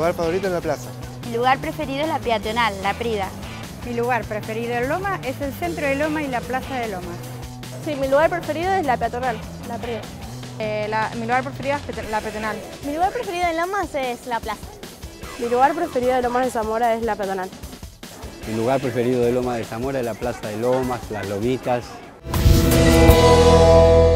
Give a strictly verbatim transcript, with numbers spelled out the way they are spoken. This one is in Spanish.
lugar favorito es la plaza. Mi lugar preferido es la peatonal, la Prida. Mi lugar preferido en Loma es el centro de Loma y la plaza de Loma. Sí, mi lugar preferido es la peatonal, la Prida. Eh, la, mi lugar preferido es la peatonal. Mi lugar preferido en Lomas es la plaza. Mi lugar preferido de Lomas de Zamora es la peatonal. Mi lugar preferido de Lomas de Zamora es la plaza de Lomas, las Lomitas.